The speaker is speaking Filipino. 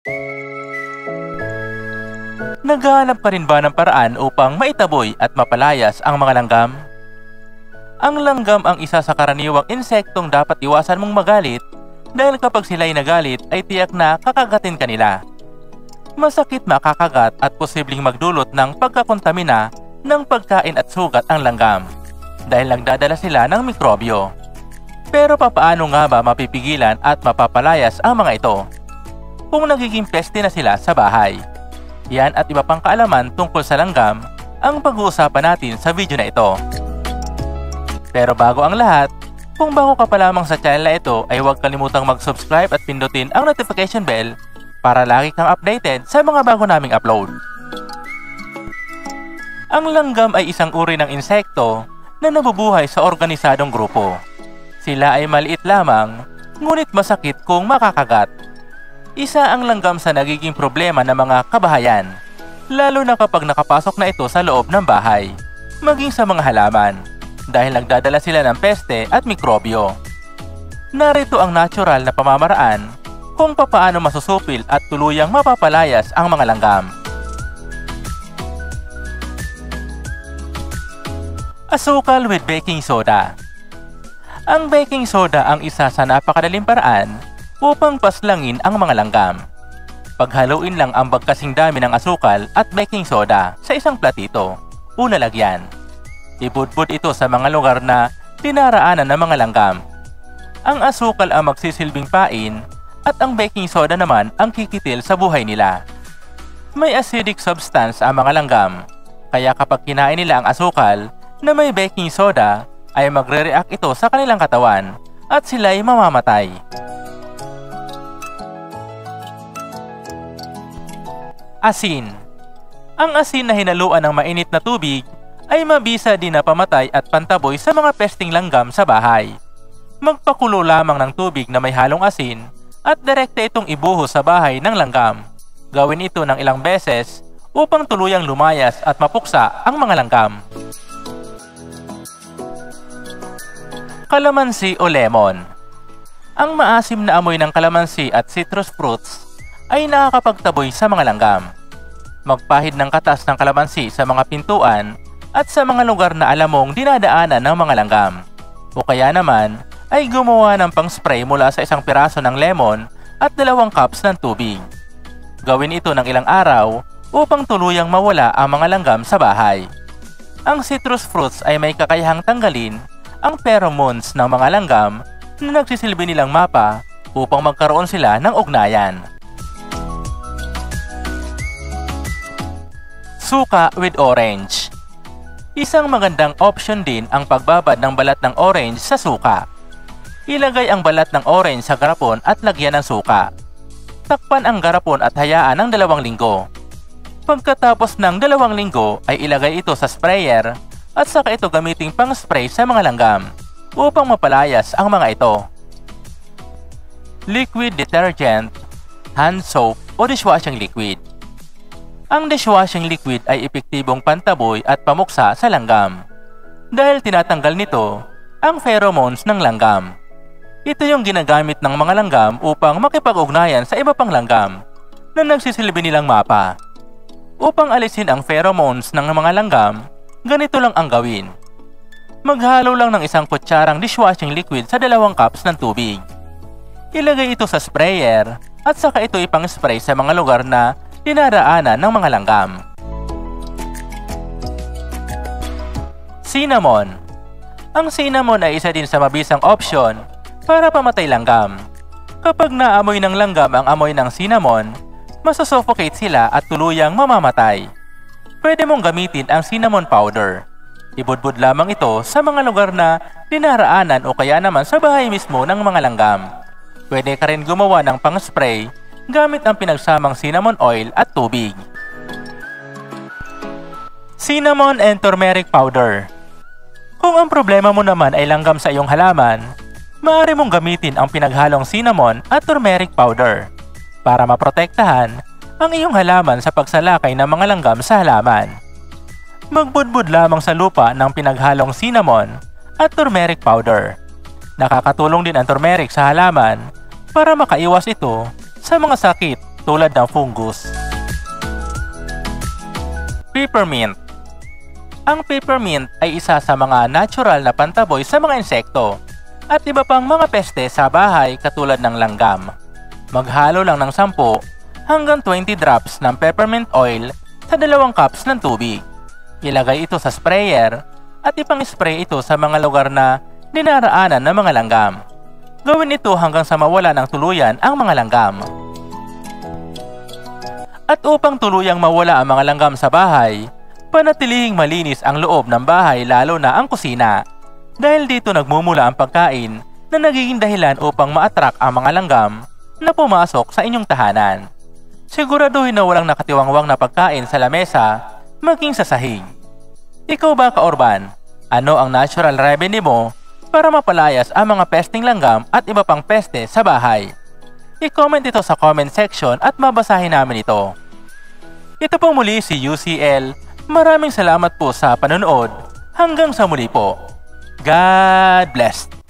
Naghahanap ka rin ba ng paraan upang maitaboy at mapalayas ang mga langgam? Ang langgam ang isa sa karaniwang insektong dapat iwasan mong magalit dahil kapag sila'y nagalit ay tiyak na kakagatin ka nila. Masakit makakagat at posibleng magdulot ng pagkakontamina ng pagkain at sugat ang langgam dahil nagdadala sila ng mikrobyo. Pero papaano nga ba mapipigilan at mapapalayas ang mga ito kung nagiging peste na sila sa bahay? Yan at iba pang kaalaman tungkol sa langgam ang pag-uusapan natin sa video na ito. Pero bago ang lahat, kung bago ka pa lamang sa channel na ito ay huwag kalimutang mag-subscribe at pindutin ang notification bell para lagi kang updated sa mga bago naming upload. Ang langgam ay isang uri ng insekto na nabubuhay sa organisadong grupo. Sila ay maliit lamang, ngunit masakit kung makakagat. Isa ang langgam sa nagiging problema ng mga kabahayan, lalo na kapag nakapasok na ito sa loob ng bahay, maging sa mga halaman, dahil nagdadala sila ng peste at mikrobyo. Narito ang natural na pamamaraan kung papaano masusupil at tuluyang mapapalayas ang mga langgam. Asukal with baking soda. Ang baking soda ang isa sa napakadaling paraan upang paslangin ang mga langgam. Paghaluin lang ang bagkasing dami ng asukal at baking soda sa isang platito o lalagyan. Ibudbud ito sa mga lugar na dinaraanan ng mga langgam. Ang asukal ang magsisilbing pain at ang baking soda naman ang kikitil sa buhay nila. May acidic substance ang mga langgam, kaya kapag kinain nila ang asukal na may baking soda ay magre-react ito sa kanilang katawan at sila'y mamamatay. Asin. Ang asin na hinaluan ng mainit na tubig ay mabisa din na pamatay at pantaboy sa mga pesting langgam sa bahay. Magpakulo lamang ng tubig na may halong asin at direkta itong ibuhos sa bahay ng langgam. Gawin ito ng ilang beses upang tuluyang lumayas at mapuksa ang mga langgam. Kalamansi o lemon. Ang maasim na amoy ng kalamansi at citrus fruits ay nakakapagtaboy sa mga langgam. Magpahid ng katas ng kalamansi sa mga pintuan at sa mga lugar na alam mong dinadaanan ng mga langgam. O kaya naman ay gumawa ng pang-spray mula sa isang piraso ng lemon at 2 cups ng tubig. Gawin ito ng ilang araw upang tuluyang mawala ang mga langgam sa bahay. Ang citrus fruits ay may kakayahang tanggalin ang pheromones ng mga langgam na nagsisilbi nilang mapa upang magkaroon sila ng ugnayan. Suka with orange. Isang magandang option din ang pagbabad ng balat ng orange sa suka. Ilagay ang balat ng orange sa garapon at lagyan ng suka. Takpan ang garapon at hayaan ng 2 linggo. Pagkatapos ng 2 linggo ay ilagay ito sa sprayer at saka ito gamiting pang-spray sa mga langgam upang mapalayas ang mga ito. Liquid detergent, hand soap o dishwashing liquid. Ang dishwashing liquid ay epektibong pantaboy at pamuksa sa langgam dahil tinatanggal nito ang pheromones ng langgam. Ito yung ginagamit ng mga langgam upang makipag-ugnayan sa iba pang langgam na nagsisilbi nilang mapa. Upang alisin ang pheromones ng mga langgam, ganito lang ang gawin. Maghalo lang ng 1 kutsarang dishwashing liquid sa 2 cups ng tubig. Ilagay ito sa sprayer at saka ito ipang-spray sa mga lugar na dinaraanan ng mga langgam. Cinnamon. Ang cinnamon ay isa din sa mabisang option para pamatay langgam. Kapag naamoy ng langgam ang amoy ng cinnamon, masusuffocate sila at tuluyang mamamatay. Pwede mong gamitin ang cinnamon powder. Ibudbud lamang ito sa mga lugar na dinaraanan o kaya naman sa bahay mismo ng mga langgam. Pwede ka rin gumawa ng pang-spray gamit ang pinagsamang cinnamon oil at tubig. Cinnamon and turmeric powder. Kung ang problema mo naman ay langgam sa iyong halaman, maaari mong gamitin ang pinaghalong cinnamon at turmeric powder para maprotektahan ang iyong halaman sa pagsalakay ng mga langgam sa halaman. Magbudbud lamang sa lupa ng pinaghalong cinnamon at turmeric powder. Nakakatulong din ang turmeric sa halaman para makaiwas ito sa mga sakit tulad ng fungus. Peppermint. Ang peppermint ay isa sa mga natural na pantaboy sa mga insekto at iba pang mga peste sa bahay katulad ng langgam. Maghalo lang ng 10 hanggang 20 drops ng peppermint oil sa 2 cups ng tubig. Ilagay ito sa sprayer at ipang-spray ito sa mga lugar na dinaraanan ng mga langgam. Gawin ito hanggang sa mawala ng tuluyan ang mga langgam. At upang tuluyang mawala ang mga langgam sa bahay, panatilihing malinis ang loob ng bahay lalo na ang kusina. Dahil dito nagmumula ang pagkain na nagiging dahilan upang ma-attract ang mga langgam na pumasok sa inyong tahanan. Siguraduhin na walang nakatiwangwang na pagkain sa lamesa, maging sa sahig. Ikaw ba, Kaorban? Ano ang natural remedy mo para mapalayas ang mga pesting langgam at iba pang peste sa bahay? I-comment ito sa comment section at mabasahin namin ito. Ito po muli si UCL. Maraming salamat po sa panonood. Hanggang sa muli po. God bless.